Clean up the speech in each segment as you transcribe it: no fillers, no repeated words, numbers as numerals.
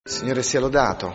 Signore sia lodato,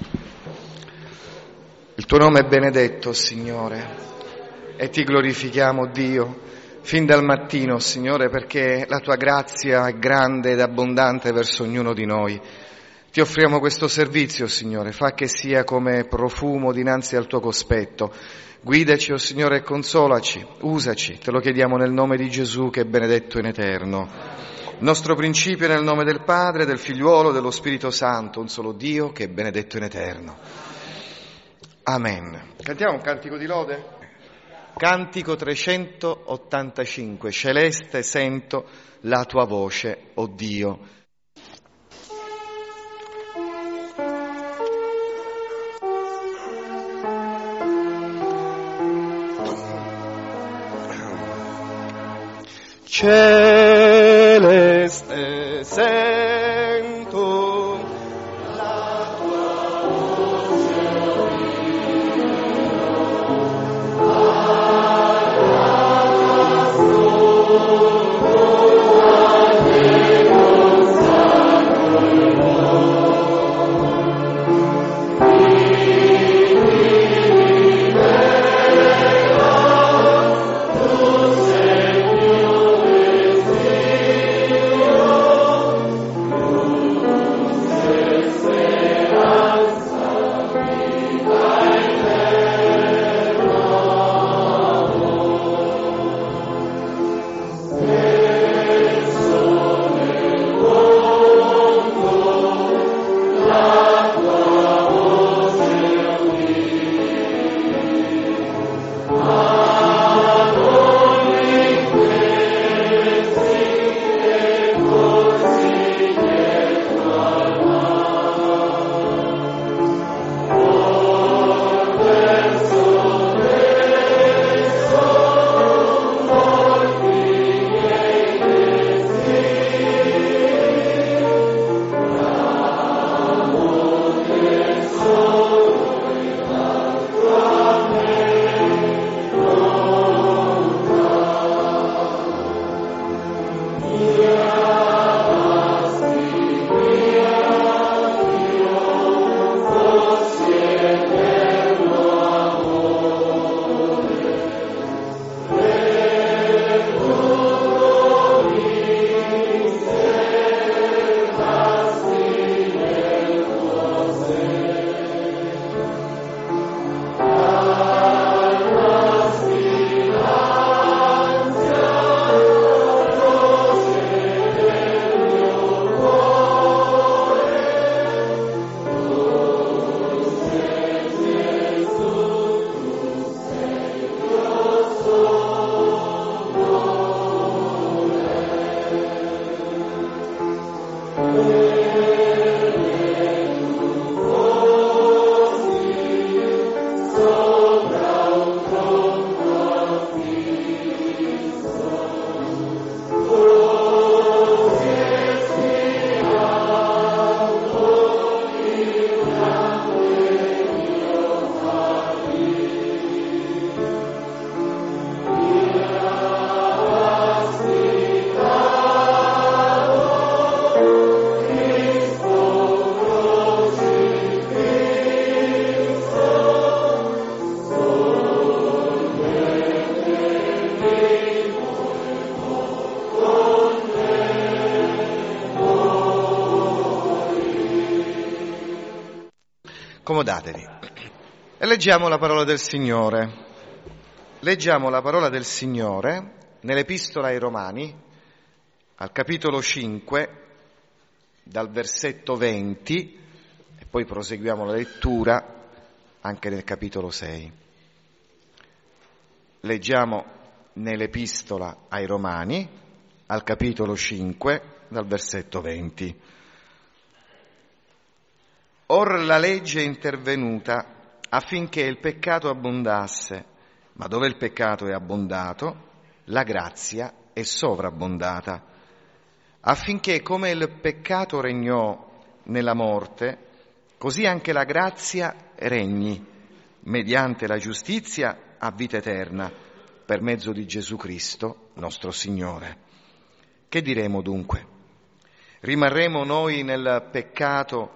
il tuo nome è benedetto, Signore, e ti glorifichiamo, Dio, fin dal mattino, Signore, perché la tua grazia è grande ed abbondante verso ognuno di noi. Ti offriamo questo servizio, Signore, fa che sia come profumo dinanzi al tuo cospetto. Guidaci, o Signore, e consolaci, usaci, te lo chiediamo nel nome di Gesù che è benedetto in eterno. Il nostro principio è nel nome del Padre, del Figliuolo, dello Spirito Santo, un solo Dio che è benedetto in eterno. Amen. Cantiamo un cantico di lode? Cantico 385, celeste sento la tua voce, o Dio. Celeste sento la tua voce, o Accomodatevi e leggiamo la parola del Signore. Leggiamo la parola del Signore nell'Epistola ai Romani, al capitolo 5, dal versetto 20, e poi proseguiamo la lettura anche nel capitolo 6. Leggiamo nell'Epistola ai Romani, al capitolo 5, dal versetto 20. Or la legge è intervenuta affinché il peccato abbondasse, ma dove il peccato è abbondato, la grazia è sovrabbondata, affinché come il peccato regnò nella morte, così anche la grazia regni, mediante la giustizia a vita eterna, per mezzo di Gesù Cristo, nostro Signore. Che diremo dunque? Rimarremo noi nel peccato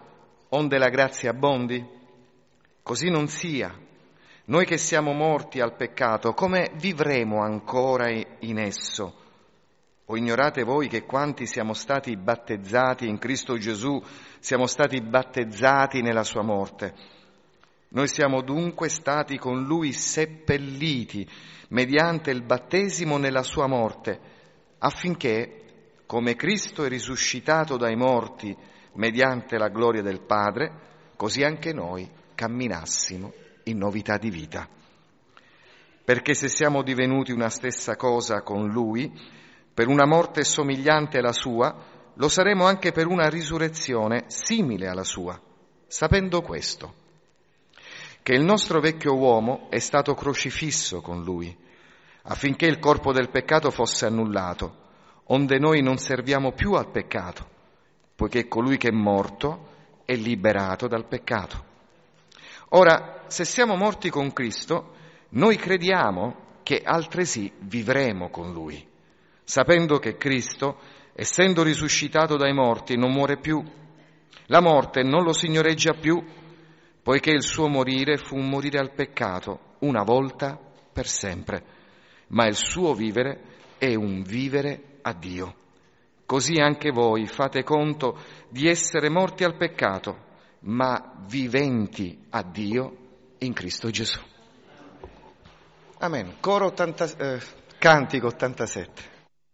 onde la grazia abbondi? Così non sia. Noi che siamo morti al peccato, come vivremo ancora in esso? O ignorate voi che quanti siamo stati battezzati in Cristo Gesù, siamo stati battezzati nella sua morte? Noi siamo dunque stati con Lui seppelliti mediante il battesimo nella sua morte, affinché, come Cristo è risuscitato dai morti mediante la gloria del Padre, così anche noi camminassimo in novità di vita. Perché se siamo divenuti una stessa cosa con Lui, per una morte somigliante alla sua, lo saremo anche per una risurrezione simile alla sua, sapendo questo, che il nostro vecchio uomo è stato crocifisso con Lui, affinché il corpo del peccato fosse annullato, onde noi non serviamo più al peccato, poiché colui che è morto è liberato dal peccato. Ora, se siamo morti con Cristo, noi crediamo che altresì vivremo con Lui, sapendo che Cristo, essendo risuscitato dai morti, non muore più. La morte non lo signoreggia più, poiché il suo morire fu un morire al peccato, una volta per sempre, ma il suo vivere è un vivere a Dio. Così anche voi fate conto di essere morti al peccato, ma viventi a Dio in Cristo Gesù. Amen. Coro Cantico 87.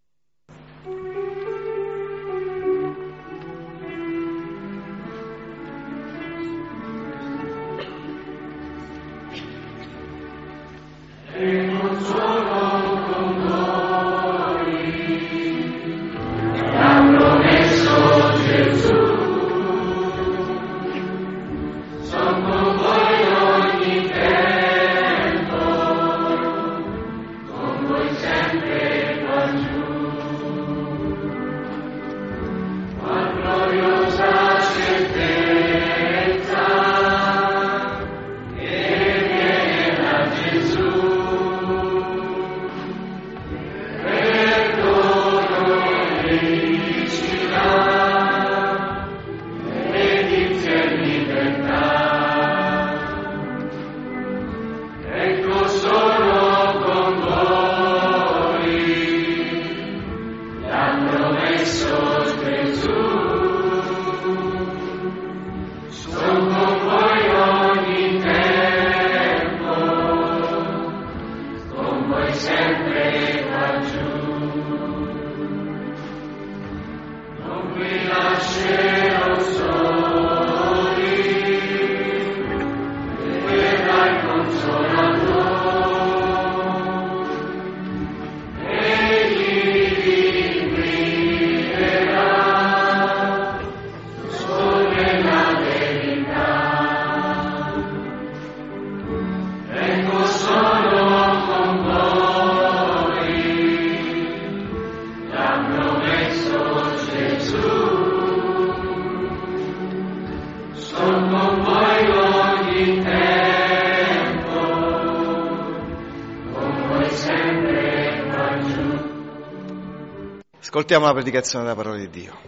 Ascoltiamo la predicazione della parola di Dio.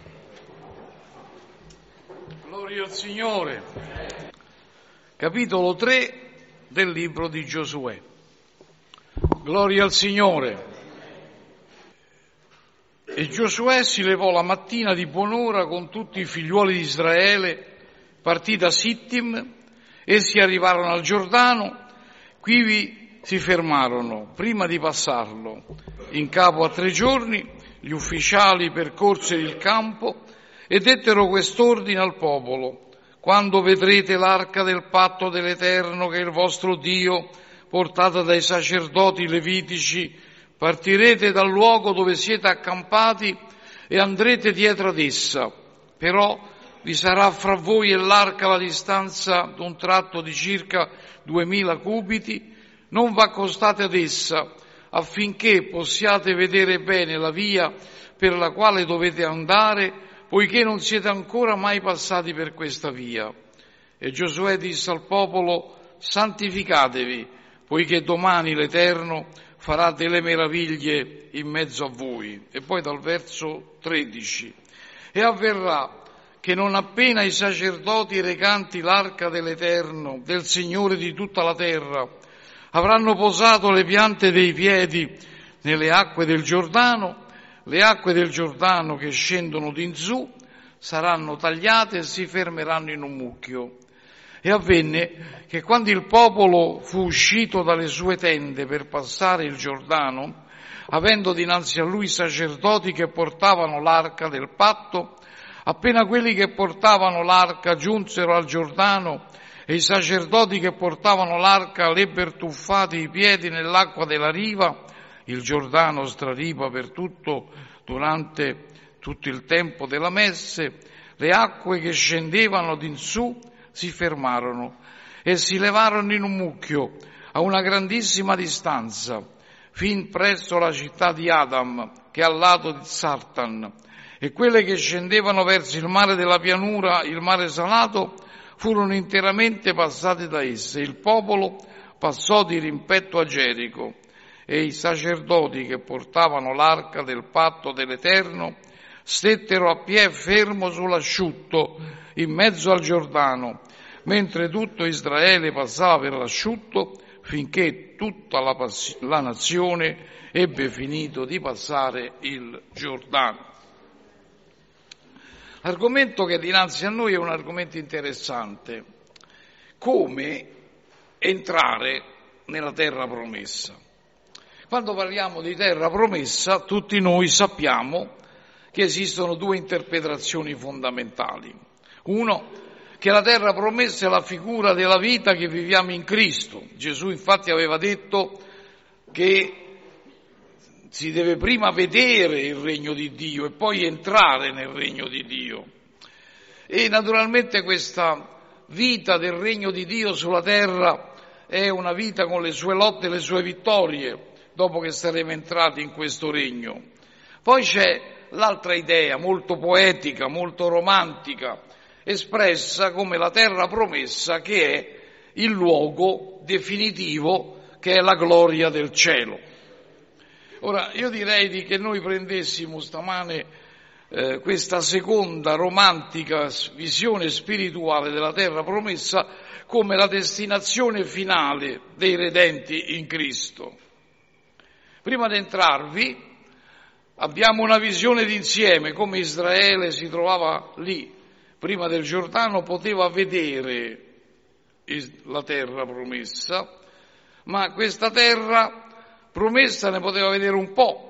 Gloria al Signore. Capitolo 3 del libro di Giosuè. Gloria al Signore. E Giosuè si levò la mattina di buon'ora con tutti i figliuoli di Israele, partì da Sittim, essi arrivarono al Giordano, quivi si fermarono prima di passarlo. In capo a 3 giorni gli ufficiali percorsero il campo e dettero quest'ordine al popolo: quando vedrete l'arca del patto dell'Eterno, che è il vostro Dio, portata dai sacerdoti levitici, partirete dal luogo dove siete accampati e andrete dietro ad essa. Però vi sarà fra voi e l'arca la distanza d'un tratto di circa 2000 cubiti, non v'accostate ad essa, affinché possiate vedere bene la via per la quale dovete andare, poiché non siete ancora mai passati per questa via. E Giosuè disse al popolo: santificatevi, poiché domani l'Eterno farà delle meraviglie in mezzo a voi. E poi dal verso 13: e avverrà che non appena i sacerdoti recanti l'arca dell'Eterno, del Signore di tutta la terra, avranno posato le piante dei piedi nelle acque del Giordano, le acque del Giordano che scendono d'insù saranno tagliate e si fermeranno in un mucchio. E avvenne che quando il popolo fu uscito dalle sue tende per passare il Giordano, avendo dinanzi a lui i sacerdoti che portavano l'arca del patto, appena quelli che portavano l'arca giunsero al Giordano e i sacerdoti che portavano l'arca l'ebbero tuffati i piedi nell'acqua della riva, il Giordano straripa per durante tutto il tempo della messe, le acque che scendevano d'insù si fermarono e si levarono in un mucchio a una grandissima distanza, fin presso la città di Adam, che è al lato di Sartan, e quelle che scendevano verso il mare della pianura, il mare salato, furono interamente passate da esse. Il popolo passò di rimpetto a Gerico, e i sacerdoti che portavano l'arca del patto dell'Eterno stettero a piè fermo sull'asciutto in mezzo al Giordano, mentre tutto Israele passava per l'asciutto, finché tutta la nazione ebbe finito di passare il Giordano. L'argomento che dinanzi a noi è un argomento interessante: come entrare nella terra promessa. Quando parliamo di terra promessa, tutti noi sappiamo che esistono due interpretazioni fondamentali. Uno, che la terra promessa è la figura della vita che viviamo in Cristo. Gesù infatti aveva detto che si deve prima vedere il regno di Dio e poi entrare nel regno di Dio. E naturalmente questa vita del regno di Dio sulla terra è una vita con le sue lotte e le sue vittorie, dopo che saremo entrati in questo regno. Poi c'è l'altra idea, molto poetica, molto romantica, espressa come la terra promessa, che è il luogo definitivo, che è la gloria del cielo. Ora, io direi che noi prendessimo stamane questa seconda romantica visione spirituale della terra promessa come la destinazione finale dei redenti in Cristo. Prima di entrarvi abbiamo una visione d'insieme, come Israele si trovava lì, prima del Giordano, poteva vedere la terra promessa, ma questa terra promessa ne poteva vedere un po'.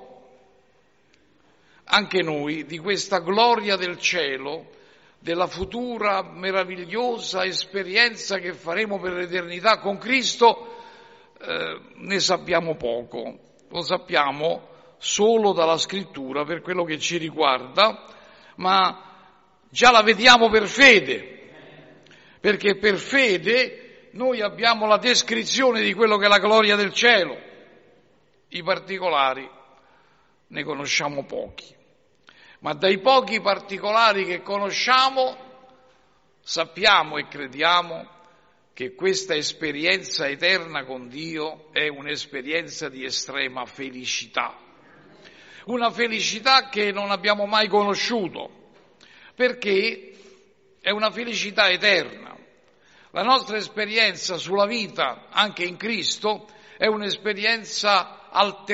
Anche noi, di questa gloria del cielo, della futura meravigliosa esperienza che faremo per l'eternità con Cristo, ne sappiamo poco. Lo sappiamo solo dalla Scrittura per quello che ci riguarda, ma già la vediamo per fede, perché per fede noi abbiamo la descrizione di quello che è la gloria del cielo. I particolari ne conosciamo pochi, ma dai pochi particolari che conosciamo sappiamo e crediamo che questa esperienza eterna con Dio è un'esperienza di estrema felicità, una felicità che non abbiamo mai conosciuto, perché è una felicità eterna. La nostra esperienza sulla vita, anche in Cristo, è un'esperienza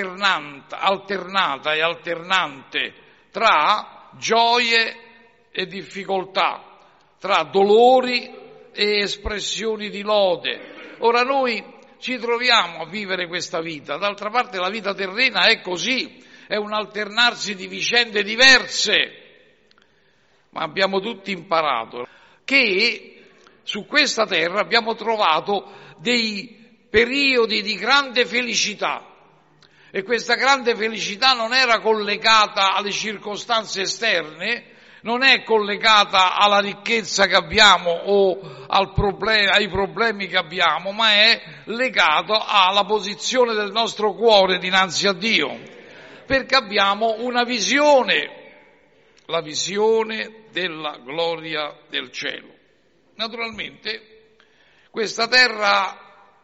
alternata e alternante tra gioie e difficoltà, tra dolori e espressioni di lode. Ora noi ci troviamo a vivere questa vita, d'altra parte la vita terrena è così, è un alternarsi di vicende diverse, ma abbiamo tutti imparato che su questa terra abbiamo trovato dei periodi di grande felicità, e questa grande felicità non era collegata alle circostanze esterne, non è collegata alla ricchezza che abbiamo o ai problemi che abbiamo, ma è legato alla posizione del nostro cuore dinanzi a Dio, perché abbiamo una visione, la visione della gloria del cielo. Naturalmente questa terra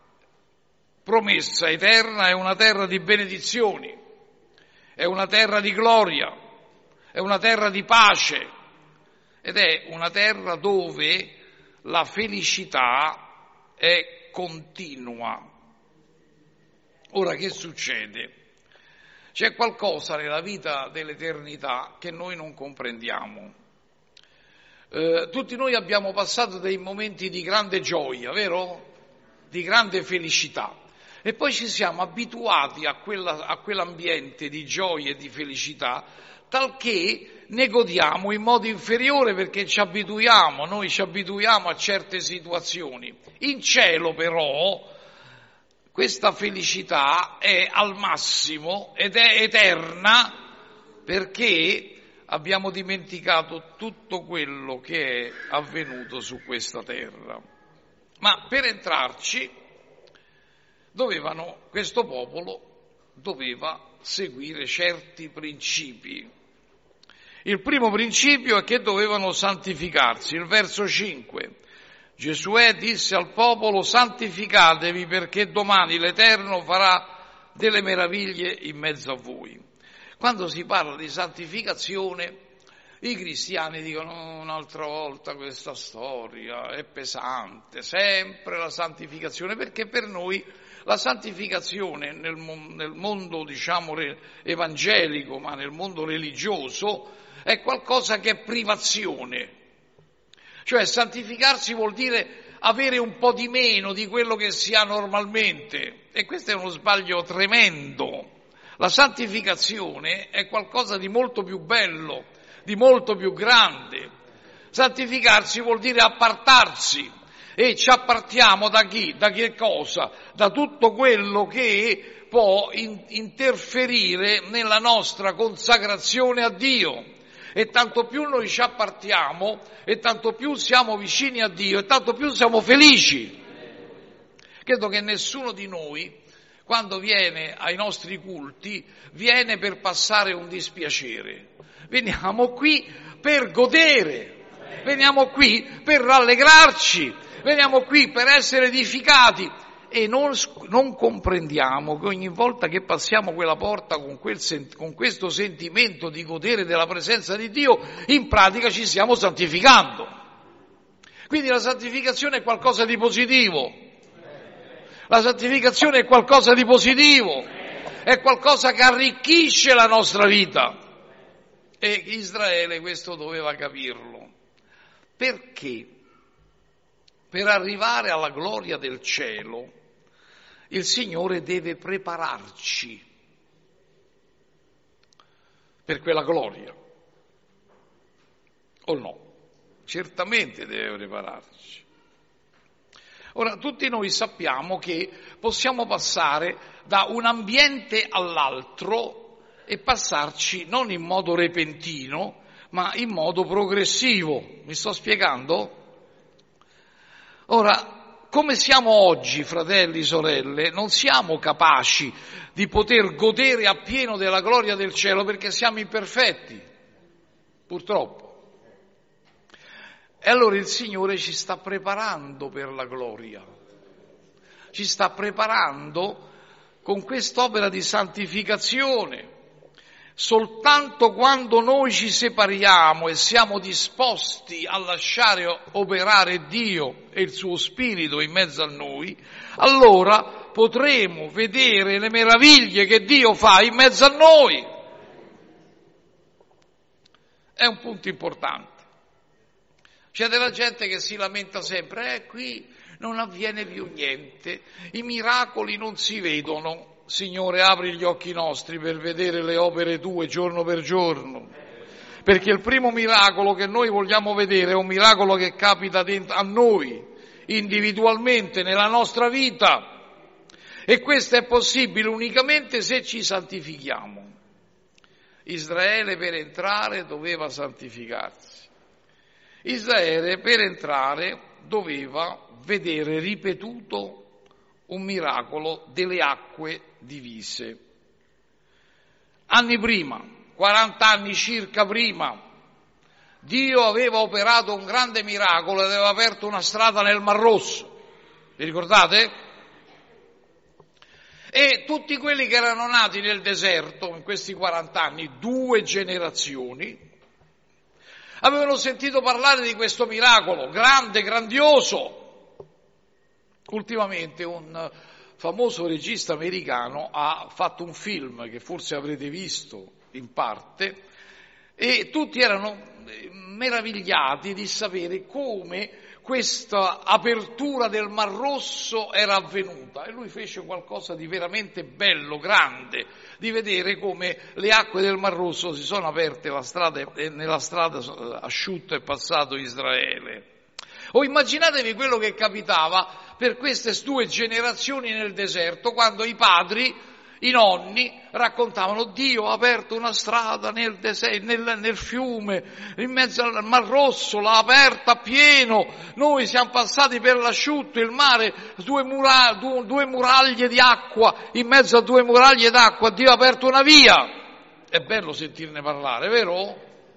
promessa eterna è una terra di benedizioni, è una terra di gloria, è una terra di pace, ed è una terra dove la felicità è continua. Ora, che succede? C'è qualcosa nella vita dell'eternità che noi non comprendiamo. Tutti noi abbiamo passato dei momenti di grande gioia, vero? Di grande felicità. E poi ci siamo abituati a quell'ambiente di gioia e di felicità, talché ne godiamo in modo inferiore perché noi ci abituiamo a certe situazioni. In cielo però questa felicità è al massimo ed è eterna perché abbiamo dimenticato tutto quello che è avvenuto su questa terra. Ma per entrarci questo popolo doveva seguire certi principi. Il primo principio è che dovevano santificarsi. Il verso 5. Giosuè disse al popolo: santificatevi perché domani l'Eterno farà delle meraviglie in mezzo a voi. Quando si parla di santificazione, i cristiani dicono un'altra volta questa storia, è pesante, sempre la santificazione, perché per noi la santificazione nel mondo, diciamo, evangelico, ma nel mondo religioso, è qualcosa che è privazione. Cioè santificarsi vuol dire avere un po' di meno di quello che si ha normalmente, e questo è uno sbaglio tremendo. La santificazione è qualcosa di molto più bello, di molto più grande. Santificarsi vuol dire appartarsi, e ci appartiamo da chi? Da che cosa? Da tutto quello che può interferire nella nostra consacrazione a Dio. E tanto più noi ci appartiamo, e tanto più siamo vicini a Dio, e tanto più siamo felici. Credo che nessuno di noi, quando viene ai nostri culti, viene per passare un dispiacere. Veniamo qui per godere, veniamo qui per rallegrarci, veniamo qui per essere edificati. E non comprendiamo che ogni volta che passiamo quella porta con questo sentimento di godere della presenza di Dio, in pratica ci stiamo santificando. Quindi la santificazione è qualcosa di positivo. La santificazione è qualcosa di positivo, è qualcosa che arricchisce la nostra vita. E Israele questo doveva capirlo. Perché? Per arrivare alla gloria del cielo, il Signore deve prepararci per quella gloria. O no? Certamente deve prepararci. Ora, tutti noi sappiamo che possiamo passare da un ambiente all'altro e passarci non in modo repentino, ma in modo progressivo. Mi sto spiegando? Ora, come siamo oggi, fratelli e sorelle, non siamo capaci di poter godere appieno della gloria del cielo perché siamo imperfetti, purtroppo. E allora il Signore ci sta preparando per la gloria, ci sta preparando con quest'opera di santificazione. Soltanto quando noi ci separiamo e siamo disposti a lasciare operare Dio e il suo Spirito in mezzo a noi, allora potremo vedere le meraviglie che Dio fa in mezzo a noi. È un punto importante. C'è della gente che si lamenta sempre, qui non avviene più niente, i miracoli non si vedono. Signore, apri gli occhi nostri per vedere le opere tue giorno per giorno, perché il primo miracolo che noi vogliamo vedere è un miracolo che capita a noi, individualmente, nella nostra vita, e questo è possibile unicamente se ci santifichiamo. Israele per entrare doveva santificarsi. Israele per entrare doveva vedere ripetuto un miracolo delle acque divise. Anni prima, 40 anni circa prima, Dio aveva operato un grande miracolo ed aveva aperto una strada nel Mar Rosso. Vi ricordate? E tutti quelli che erano nati nel deserto in questi 40 anni, 2 generazioni, avevano sentito parlare di questo miracolo grande, grandioso. Ultimamente un famoso regista americano ha fatto un film che forse avrete visto in parte e tutti erano meravigliati di sapere come questa apertura del Mar Rosso era avvenuta, e lui fece qualcosa di veramente bello, grande, di vedere come le acque del Mar Rosso si sono aperte e nella strada asciutta è passato Israele. O immaginatevi quello che capitava per queste due generazioni nel deserto, quando i padri, i nonni, raccontavano: Dio ha aperto una strada nel fiume, in mezzo al Mar Rosso, l'ha aperta pieno, noi siamo passati per l'asciutto, il mare, due muraglie di acqua, in mezzo a due muraglie d'acqua Dio ha aperto una via. È bello sentirne parlare, vero?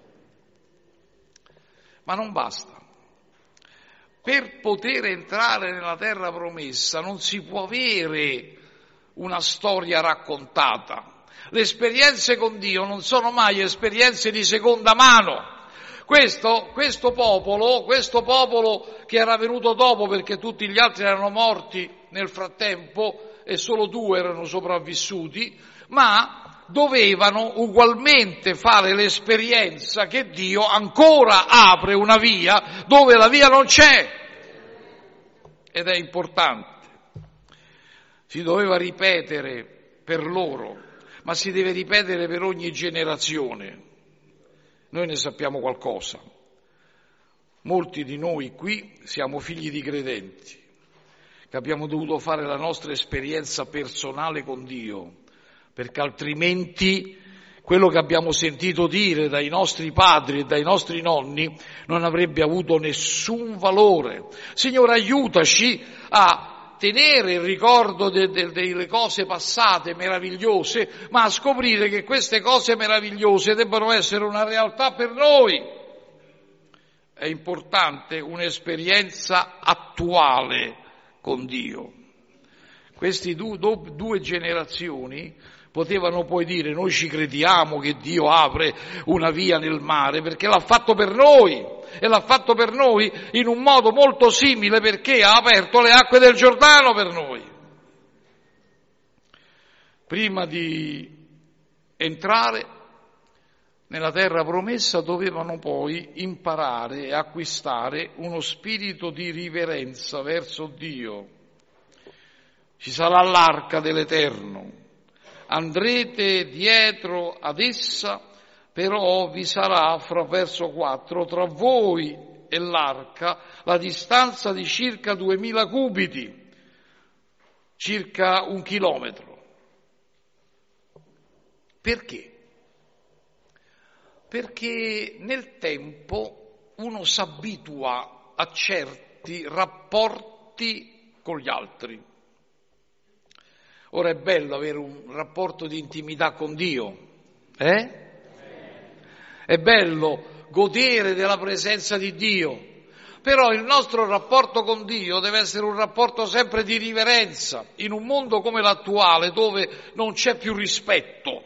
Ma non basta. Per poter entrare nella terra promessa non si può avere una storia raccontata. Le esperienze con Dio non sono mai esperienze di seconda mano. Questo popolo che era venuto dopo, perché tutti gli altri erano morti nel frattempo e solo 2 erano sopravvissuti, ma dovevano ugualmente fare l'esperienza che Dio ancora apre una via dove la via non c'è. Ed è importante. Si doveva ripetere per loro, ma si deve ripetere per ogni generazione. Noi ne sappiamo qualcosa. Molti di noi qui siamo figli di credenti, che abbiamo dovuto fare la nostra esperienza personale con Dio, perché altrimenti quello che abbiamo sentito dire dai nostri padri e dai nostri nonni non avrebbe avuto nessun valore. Signore, aiutaci a tenere il ricordo delle cose passate meravigliose, ma a scoprire che queste cose meravigliose debbano essere una realtà per noi. È importante un'esperienza attuale con Dio. Queste due generazioni potevano poi dire: noi ci crediamo che Dio apre una via nel mare, perché l'ha fatto per noi, e l'ha fatto per noi in un modo molto simile, perché ha aperto le acque del Giordano per noi. Prima di entrare nella terra promessa dovevano poi imparare e acquistare uno spirito di riverenza verso Dio. Ci sarà l'arca dell'Eterno. Andrete dietro ad essa, però vi sarà, verso 4, tra voi e l'arca la distanza di circa 2000 cubiti, circa 1 chilometro. Perché? Perché nel tempo uno si abitua a certi rapporti con gli altri. Ora è bello avere un rapporto di intimità con Dio, È bello godere della presenza di Dio, però il nostro rapporto con Dio deve essere un rapporto sempre di riverenza, in un mondo come l'attuale dove non c'è più rispetto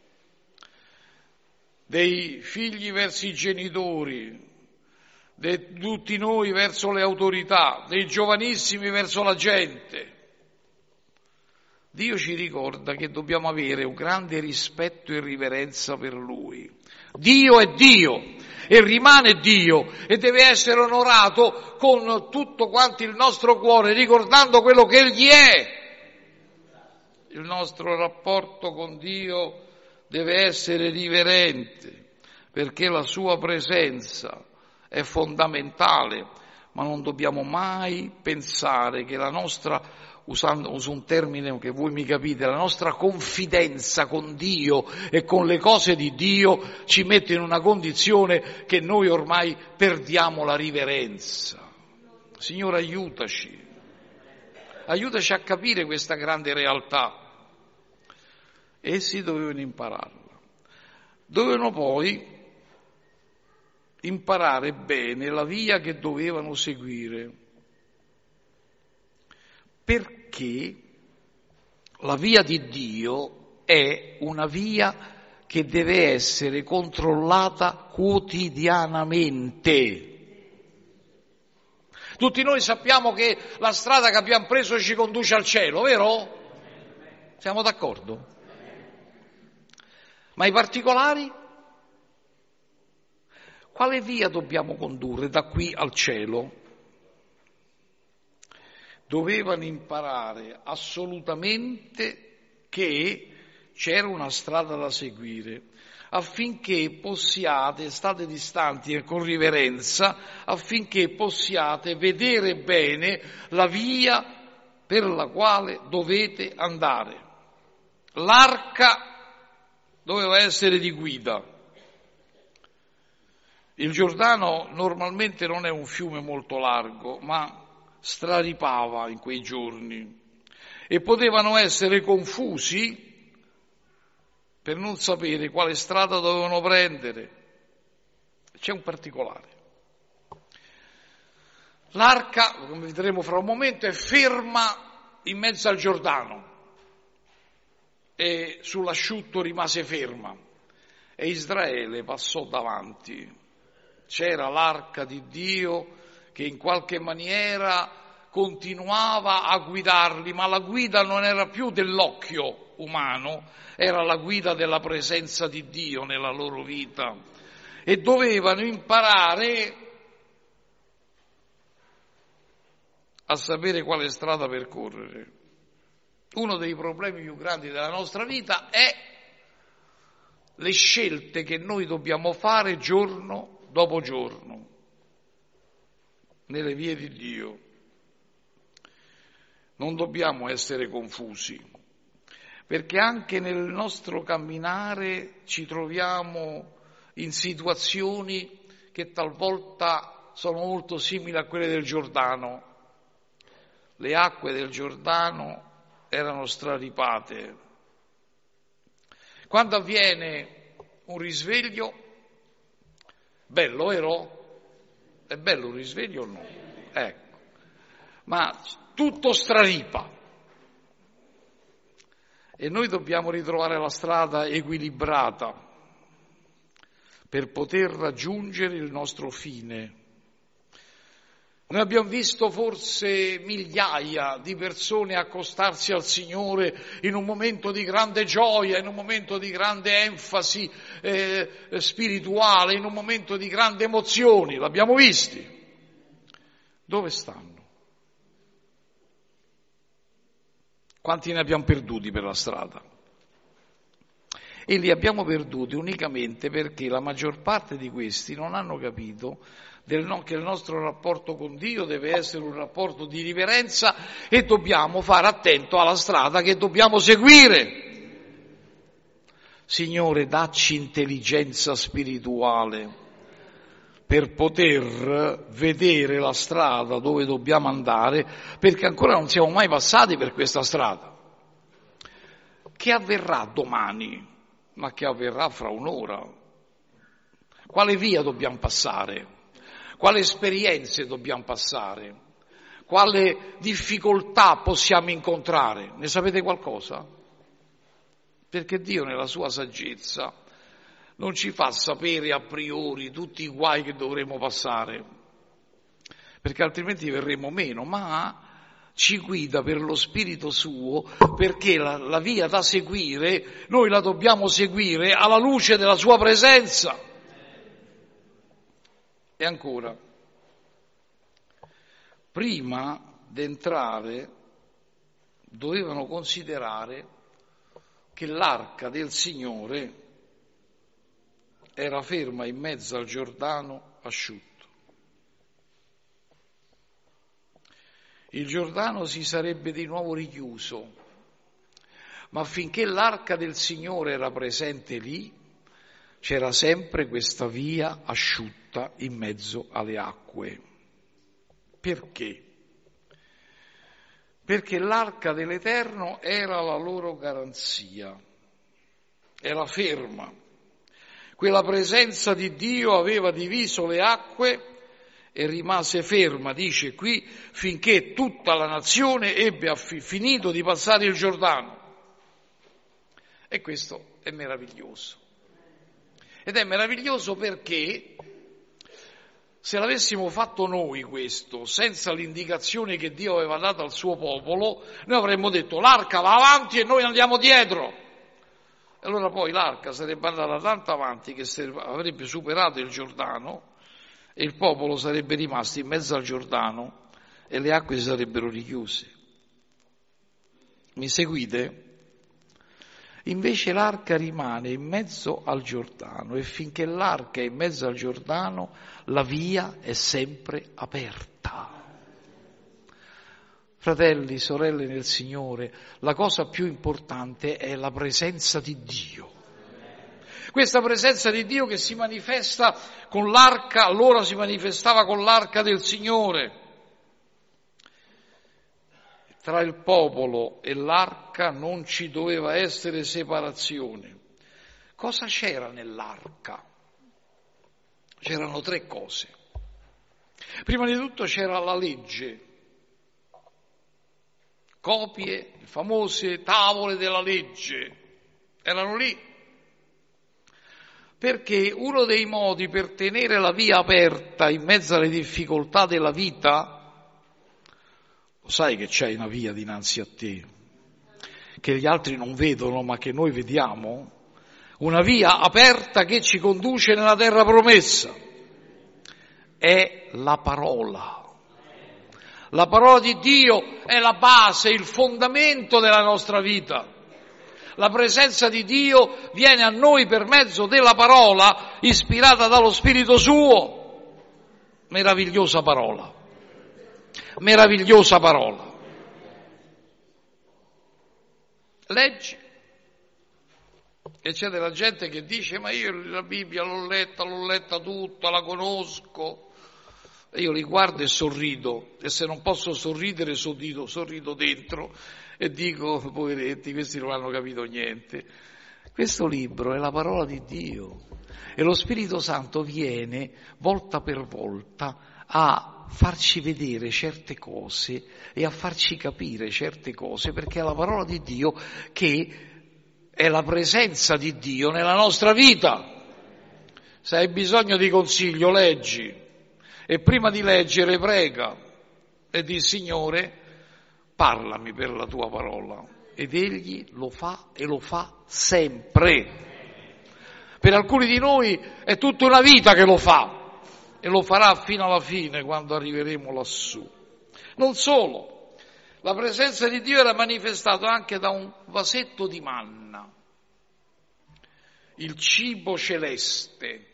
dei figli verso i genitori, di tutti noi verso le autorità, dei giovanissimi verso la gente. Dio ci ricorda che dobbiamo avere un grande rispetto e riverenza per Lui. Dio è Dio e rimane Dio e deve essere onorato con tutto quanto il nostro cuore, ricordando quello che Egli è. Il nostro rapporto con Dio deve essere riverente, perché la Sua presenza è fondamentale, ma non dobbiamo mai pensare che la nostra, uso un termine che voi mi capite, la nostra confidenza con Dio e con le cose di Dio ci mette in una condizione che noi ormai perdiamo la riverenza. Signore, aiutaci a capire questa grande realtà. Essi dovevano impararla. Dovevano poi imparare bene la via che dovevano seguire, perché la via di Dio è una via che deve essere controllata quotidianamente. Tutti noi sappiamo che la strada che abbiamo preso ci conduce al cielo, vero? Siamo d'accordo? Ma i particolari? Quale via dobbiamo condurre da qui al cielo? Dovevano imparare assolutamente che c'era una strada da seguire, affinché possiate, state distanti e con riverenza, affinché possiate vedere bene la via per la quale dovete andare. L'arca doveva essere di guida. Il Giordano normalmente non è un fiume molto largo, ma straripava in quei giorni e potevano essere confusi per non sapere quale strada dovevano prendere. C'è un particolare. L'arca, come vedremo fra un momento, è ferma in mezzo al Giordano e sull'asciutto rimase ferma e Israele passò davanti. C'era l'arca di Dio che in qualche maniera continuava a guidarli, ma la guida non era più dell'occhio umano, era la guida della presenza di Dio nella loro vita e dovevano imparare a sapere quale strada percorrere. Uno dei problemi più grandi della nostra vita è le scelte che noi dobbiamo fare giorno dopo giorno nelle vie di Dio. Non dobbiamo essere confusi, perché anche nel nostro camminare ci troviamo in situazioni che talvolta sono molto simili a quelle del Giordano. Le acque del Giordano erano straripate. Quando avviene un risveglio, bello, vero? È bello un risveglio o no? Ecco. Ma tutto straripa. E noi dobbiamo ritrovare la strada equilibrata per poter raggiungere il nostro fine. Noi abbiamo visto forse migliaia di persone accostarsi al Signore in un momento di grande gioia, in un momento di grande enfasi spirituale, in un momento di grande emozioni, l'abbiamo visti. Dove stanno? Quanti ne abbiamo perduti per la strada? E li abbiamo perduti unicamente perché la maggior parte di questi non hanno capito che il nostro rapporto con Dio deve essere un rapporto di riverenza e dobbiamo fare attento alla strada che dobbiamo seguire. Signore, dacci intelligenza spirituale per poter vedere la strada dove dobbiamo andare, perché ancora non siamo mai passati per questa strada. Che avverrà domani? Ma che avverrà fra un'ora? Quale via dobbiamo passare? Quali esperienze dobbiamo passare? Quale difficoltà possiamo incontrare? Ne sapete qualcosa? Perché Dio nella sua saggezza non ci fa sapere a priori tutti i guai che dovremo passare, perché altrimenti verremo meno, ma ci guida per lo Spirito suo, perché la via da seguire noi la dobbiamo seguire alla luce della sua presenza. E ancora, prima di entrare dovevano considerare che l'arca del Signore era ferma in mezzo al Giordano asciutto. Il Giordano si sarebbe di nuovo richiuso, ma finché l'arca del Signore era presente lì, c'era sempre questa via asciutta in mezzo alle acque. Perché? Perché l'arca dell'Eterno era la loro garanzia, era ferma. Quella presenza di Dio aveva diviso le acque e rimase ferma, dice qui, finché tutta la nazione ebbe finito di passare il Giordano. E questo è meraviglioso. Ed è meraviglioso perché se l'avessimo fatto noi questo, senza l'indicazione che Dio aveva dato al suo popolo, noi avremmo detto l'arca va avanti e noi andiamo dietro. E allora poi l'arca sarebbe andata tanto avanti che avrebbe superato il Giordano e il popolo sarebbe rimasto in mezzo al Giordano e le acque si sarebbero richiuse. Mi seguite? Invece l'arca rimane in mezzo al Giordano e finché l'arca è in mezzo al Giordano la via è sempre aperta. Fratelli, sorelle nel Signore, la cosa più importante è la presenza di Dio. Questa presenza di Dio che si manifesta con l'arca, allora si manifestava con l'arca del Signore. Tra il popolo e l'arca non ci doveva essere separazione. Cosa c'era nell'arca? C'erano 3 cose. Prima di tutto c'era la legge, copie, famose tavole della legge, erano lì. Perché uno dei modi per tenere la via aperta in mezzo alle difficoltà della vita, lo sai che c'hai una via dinanzi a te, che gli altri non vedono ma che noi vediamo? Una via aperta che ci conduce nella terra promessa. È la parola. La parola di Dio è la base, il fondamento della nostra vita. La presenza di Dio viene a noi per mezzo della parola ispirata dallo Spirito Suo. Meravigliosa parola. Meravigliosa parola. Leggi. E c'è della gente che dice ma io la Bibbia l'ho letta tutta, la conosco. E io li guardo e sorrido, e se non posso sorridere sorrido dentro e dico, poveretti, questi non hanno capito niente. Questo libro è la parola di Dio e lo Spirito Santo viene volta per volta a farci vedere certe cose e a farci capire certe cose, perché è la parola di Dio che è la presenza di Dio nella nostra vita. Se hai bisogno di consiglio, leggi. E prima di leggere prega e di Signore, parlami per la tua parola. Ed Egli lo fa e lo fa sempre. Per alcuni di noi è tutta una vita che lo fa e lo farà fino alla fine quando arriveremo lassù. Non solo, la presenza di Dio era manifestata anche da un vasetto di manna, il cibo celeste,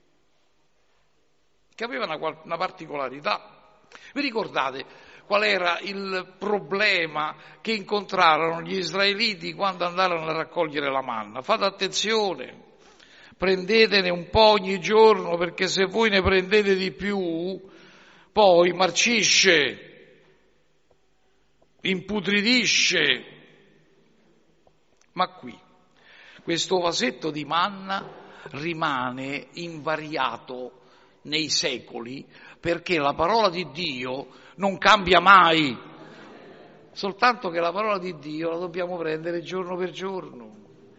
che aveva una particolarità. Vi ricordate qual era il problema che incontrarono gli israeliti quando andarono a raccogliere la manna? Fate attenzione, prendetene un po' ogni giorno, perché se voi ne prendete di più, poi marcisce, imputridisce. Ma qui, questo vasetto di manna rimane invariato nei secoli, perché la parola di Dio non cambia mai, soltanto che la parola di Dio la dobbiamo prendere giorno per giorno.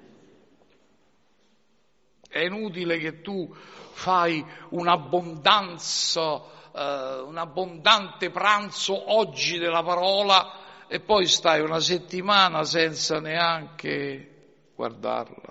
È inutile che tu fai un abbondante pranzo oggi della parola e poi stai una settimana senza neanche guardarla.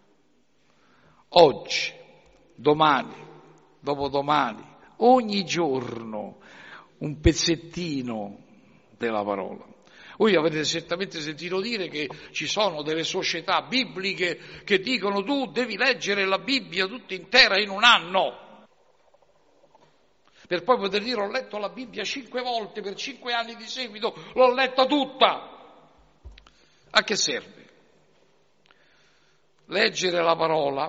Oggi, domani, dopodomani, ogni giorno un pezzettino della parola. Voi avete certamente sentito dire che ci sono delle società bibliche che dicono tu devi leggere la Bibbia tutta intera in un anno, per poi poter dire ho letto la Bibbia 5 volte, per 5 anni di seguito l'ho letta tutta. A che serve? Leggere la parola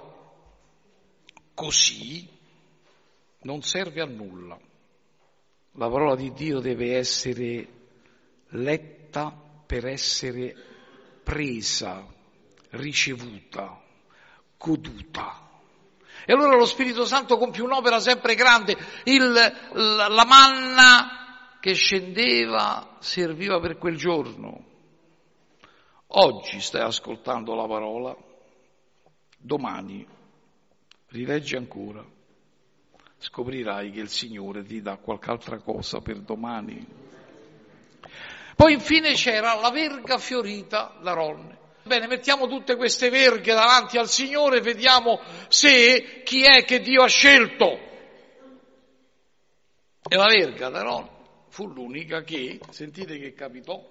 così non serve a nulla. La parola di Dio deve essere letta per essere presa, ricevuta, goduta. E allora lo Spirito Santo compie un'opera sempre grande. La manna che scendeva serviva per quel giorno. Oggi stai ascoltando la parola, domani rileggi ancora, scoprirai che il Signore ti dà qualche altra cosa per domani. Poi infine c'era la verga fiorita d'aronne. Bene, mettiamo tutte queste verghe davanti al Signore e vediamo se chi è che Dio ha scelto. E la verga d'aronne fu l'unica che, sentite che capitò,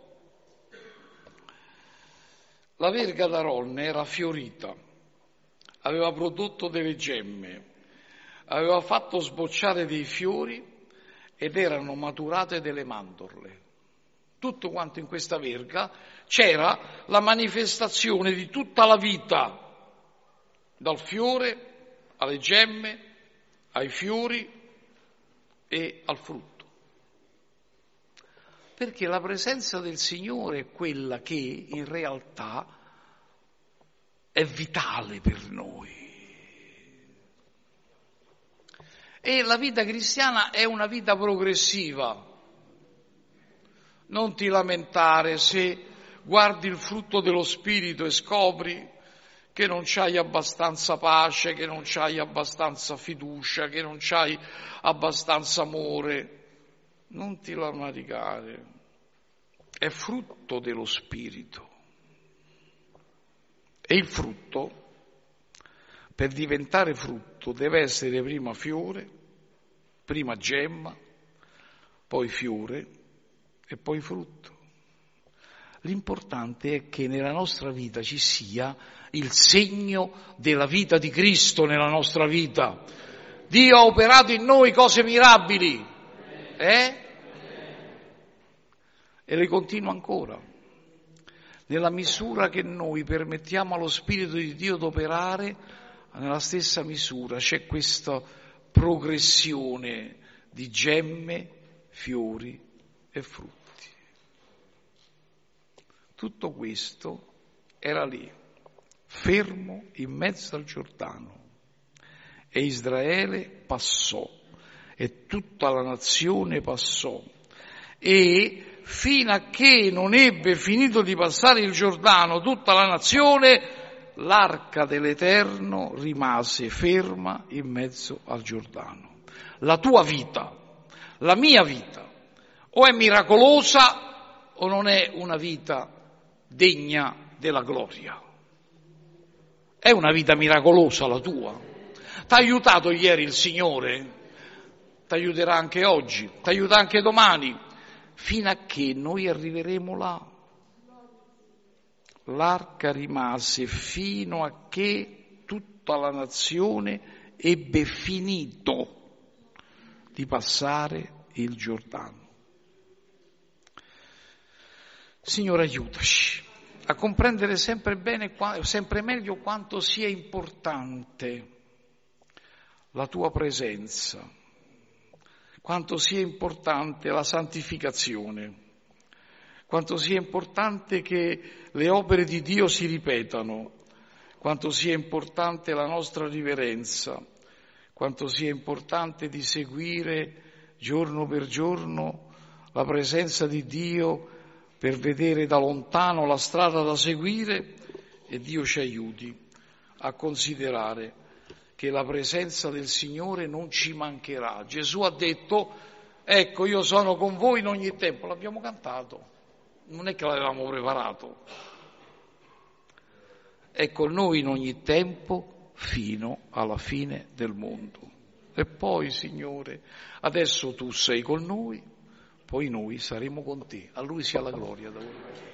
la verga d'aronne era fiorita, aveva prodotto delle gemme, aveva fatto sbocciare dei fiori ed erano maturate delle mandorle. Tutto quanto in questa verga c'era la manifestazione di tutta la vita, dal fiore alle gemme, ai fiori e al frutto. Perché la presenza del Signore è quella che in realtà è vitale per noi. E la vita cristiana è una vita progressiva. Non ti lamentare se guardi il frutto dello Spirito e scopri che non c'hai abbastanza pace, che non c'hai abbastanza fiducia, che non c'hai abbastanza amore. Non ti lamentare, è frutto dello Spirito. E il frutto, per diventare frutto, deve essere prima fiore, prima gemma, poi fiore e poi frutto. L'importante è che nella nostra vita ci sia il segno della vita di Cristo nella nostra vita. Dio ha operato in noi cose mirabili, e le continua ancora. Nella misura che noi permettiamo allo Spirito di Dio d'operare, nella stessa misura c'è questa progressione di gemme, fiori e frutti. Tutto questo era lì, fermo in mezzo al Giordano. E Israele passò, e tutta la nazione passò. E fino a che non ebbe finito di passare il Giordano tutta la nazione, l'arca dell'Eterno rimase ferma in mezzo al Giordano. La tua vita, la mia vita, o è miracolosa o non è una vita degna della gloria. È una vita miracolosa la tua. T'ha aiutato ieri il Signore? T'aiuterà anche oggi, t'aiuta anche domani, fino a che noi arriveremo là. L'arca rimase fino a che tutta la nazione ebbe finito di passare il Giordano. Signore, aiutaci a comprendere sempre bene, sempre meglio quanto sia importante la tua presenza, quanto sia importante la santificazione, quanto sia importante che le opere di Dio si ripetano, quanto sia importante la nostra riverenza, quanto sia importante di seguire giorno per giorno la presenza di Dio per vedere da lontano la strada da seguire, e Dio ci aiuti a considerare che la presenza del Signore non ci mancherà. Gesù ha detto: ecco, io sono con voi in ogni tempo. L'abbiamo cantato, non è che l'avevamo preparato. È con noi in ogni tempo fino alla fine del mondo. E poi, Signore, adesso tu sei con noi, poi noi saremo con te. A Lui sia la gloria da ora.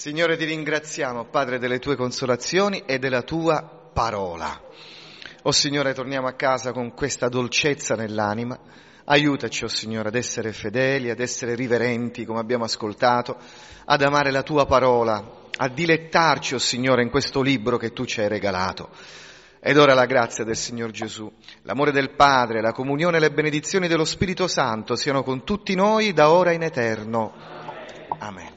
Signore, ti ringraziamo, Padre, delle tue consolazioni e della tua parola. O Signore, torniamo a casa con questa dolcezza nell'anima. Aiutaci, o Signore, ad essere fedeli, ad essere riverenti, come abbiamo ascoltato, ad amare la tua parola, a dilettarci, o Signore, in questo libro che tu ci hai regalato. Ed ora la grazia del Signor Gesù, l'amore del Padre, la comunione e le benedizioni dello Spirito Santo siano con tutti noi da ora in eterno. Amen.